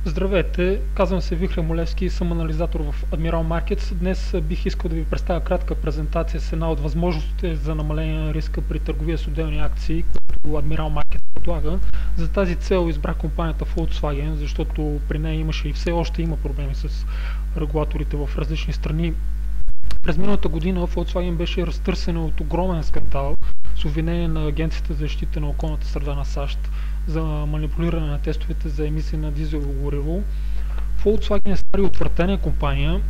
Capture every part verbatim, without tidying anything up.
Здравейте, казвам се Вихря Молевски и съм анализатор в Admiral Markets. Днес бих искал да ви представя кратка презентация с една от възможностите за намаление на риска при търговия с отделни акции, които Admiral Markets предлага. За тази цел избрах компанията Volkswagen, защото при нея имаше и все още има проблеми с регулаторите в различни страни. През миналата година Volkswagen беше разтърсена от огромен скандал с обвинение на Агенцията за защита на околната среда на САЩ за манипулиране на тестовете за емисии на дизелово гориво. Volkswagen е стара и утвърдена компания.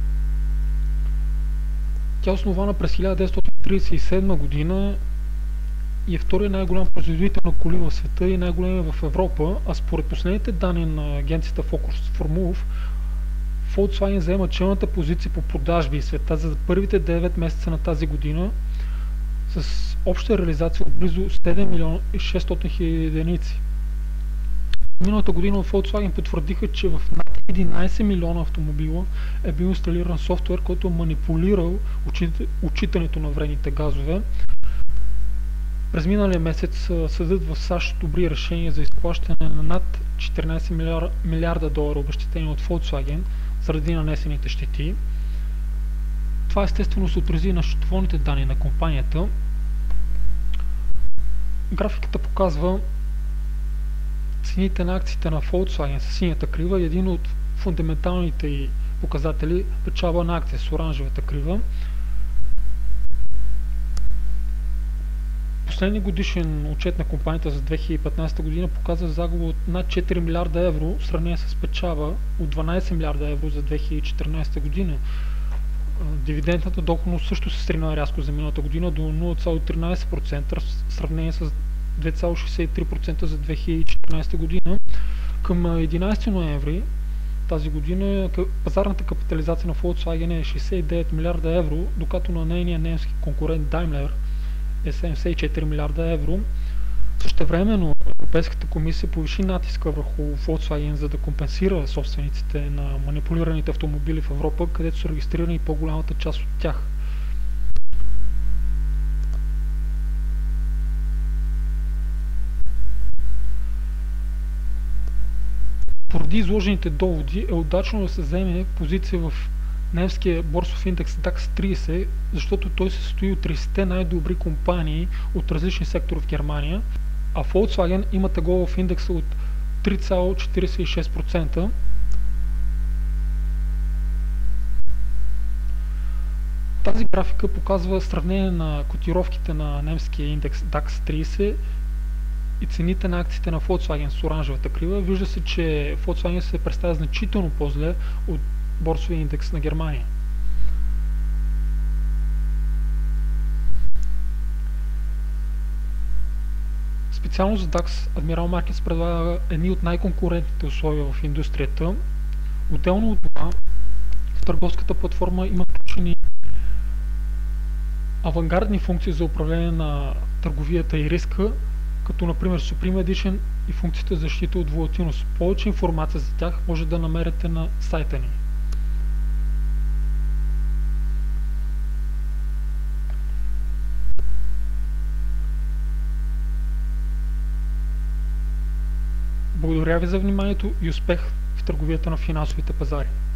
Тя е основана през хиляда деветстотин тридесет и седма година и е втория най-голям производител на коли в света и най-големия в Европа, а според последните данни на агенцията Focus for Move, Volkswagen заема челната позиция по продажби в света за първите девет месеца на тази година с обща реализация от близо седем милиона и шестстотин хиляди единици. Миналата година от Volkswagen потвърдиха, че в над единайсет милиона автомобила е бил инсталиран софтуер, който е манипулирал отчитането на вредните газове. През миналия месец съдът в САЩ одобри решение за изплащане на над четиринайсет милиарда долара обезщетение от Volkswagen заради нанесените щети. Това естествено се отрази на счетоводните данни на компанията. Графиката показва цените на акциите на Volkswagen с синята крива и един от фундаменталните й показатели печалба на акция с оранжевата крива. Последният годишен отчет на компанията за две хиляди и петнайсета година показва загуба от над четири милиарда евро в сравнение с печалба от дванайсет милиарда евро за две хиляди и четиринайсета година. Дивидендната доходност също се срина рязко за миналата година до нула цяло тринайсет процента в сравнение с две цяло шейсет и три процента за две хиляди и четиринайсета година. Към единайсети ноември тази година пазарната капитализация на Volkswagen е шейсет и девет милиарда евро, докато на нейния немски конкурент Daimler е седемдесет и четири милиарда евро. Същевременно Европейската комисия повиши натиска върху Volkswagen, за да компенсира собствениците на манипулираните автомобили в Европа, където са регистрирани по-голямата част от тях. Поради изложените доводи е удачно да се вземе позиция в немския борсов индекс дакс трийсет, защото той се състои от трийсетте най-добри компании от различни сектори в Германия, а Volkswagen има тегло в индекса от три цяло четирийсет и шест процента. Тази графика показва сравнение на котировките на немския индекс дакс трийсет и цените на акциите на Volkswagen с оранжевата крива. Вижда се, че Volkswagen се представя значително по-зле от борсовия индекс на Германия. Специално за дакс Admiral Markets предлага едни от най-конкурентните условия в индустрията. Отделно от това, в търговската платформа има включени авангардни функции за управление на търговията и риска, като например Supreme Edition и функцията за защита от волатилност. Повече информация за тях може да намерите на сайта ни. Благодаря ви за вниманието и успех в търговията на финансовите пазари!